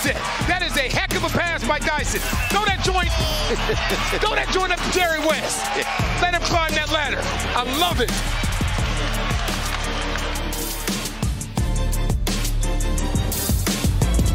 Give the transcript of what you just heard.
said. That is a heck of a pass by Dyson. Throw that joint. Throw that joint up to Jerry West. Let him climb that ladder. I love it.